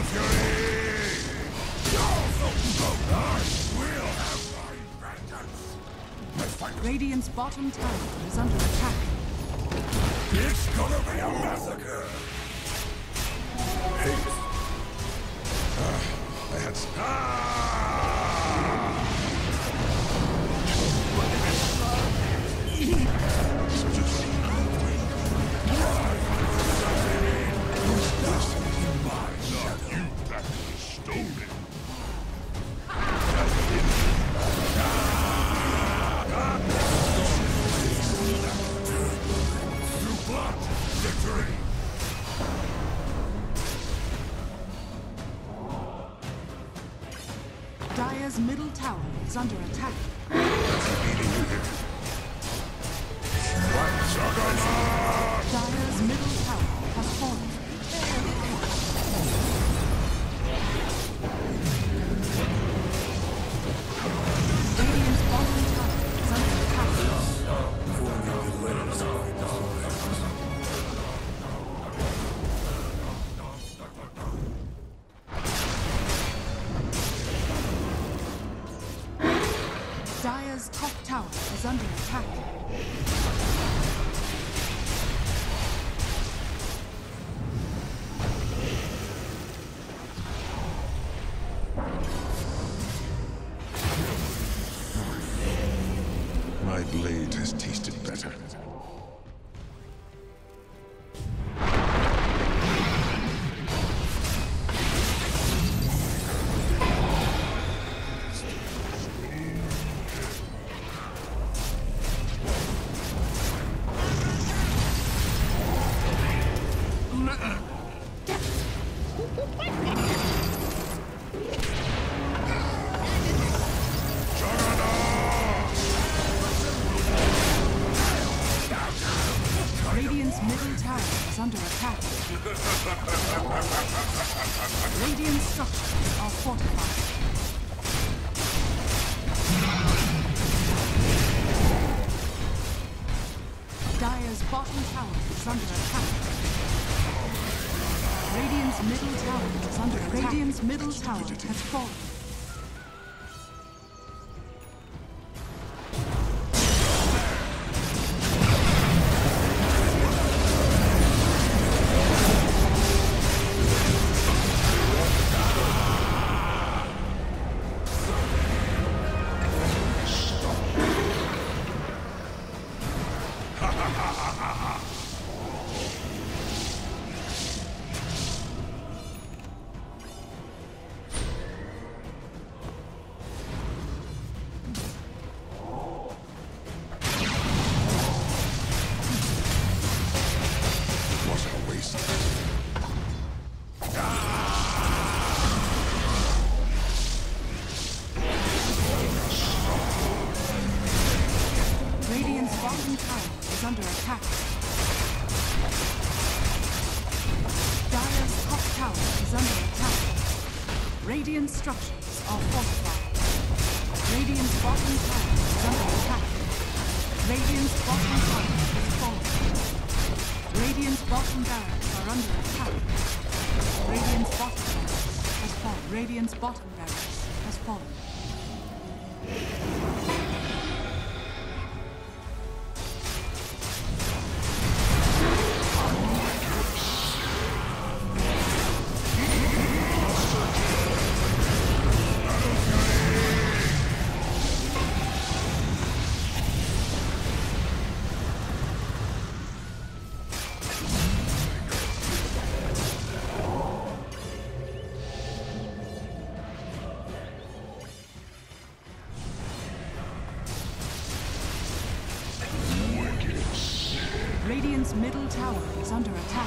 Radiant's bottom tower is under attack. It's gonna be a massacre! Hey. That's... Dire's middle tower is under attack. Dire's middle tower has fallen. Radiant's bottom tower is under attack. Dire's top tower is under attack. My blade has tasted better. Radiant's middle tower is under attack. Radiant structures are fortified. Dire's bottom tower is under attack. Radiant's middle tower is under attack. Radiant's middle tower has fallen. Radiant's bottom tower is under attack. Dire's top tower is under attack. Radiant structures are fortified. Radiant's bottom tower is under attack. Radiant's bottom tower is fallen. Radiant's bottom barracks are under attack. Radiant's bottom barracks has fallen. Radiant's bottom barracks has fallen. Radiant's middle tower is under attack.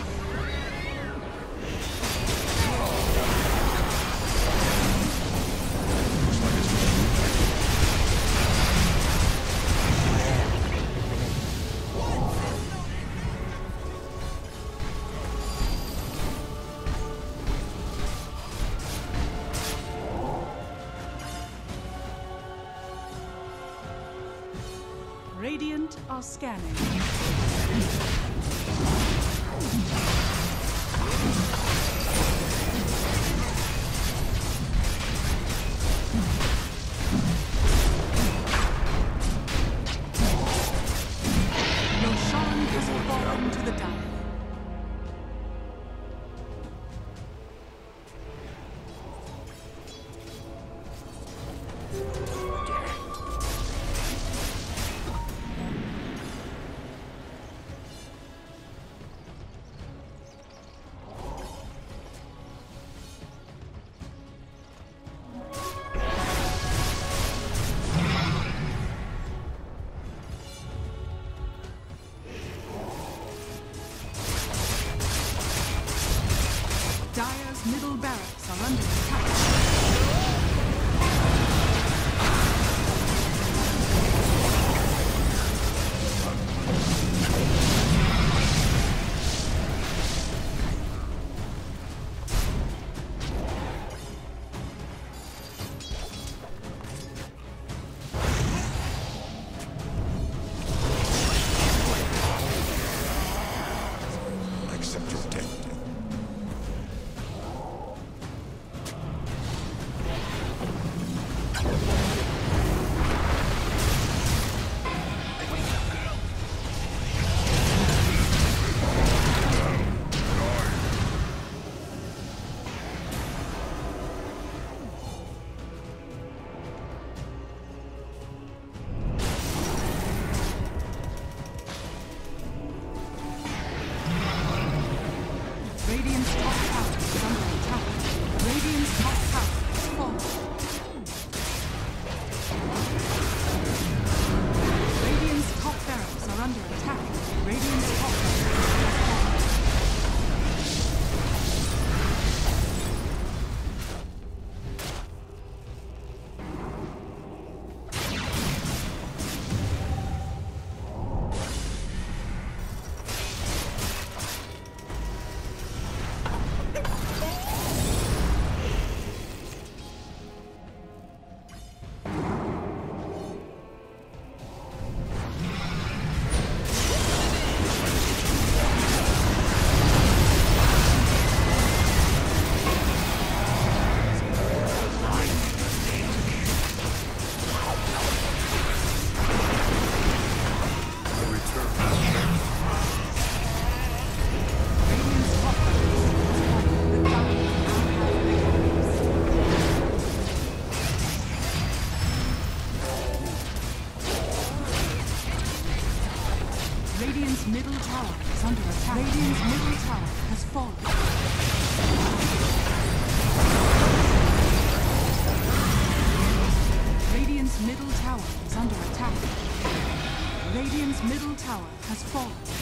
Radiant are scanning. middle barracks are under attack. Accept your death. Radiant's top tower is under attack. Radiant's top tower is falling. Radiant's top barracks are under attack. Radiant's top barracks has fallen. Radiant's middle tower is under attack. Radiant's middle tower has fallen. Radiant's middle tower is under attack. Radiant's middle tower has fallen.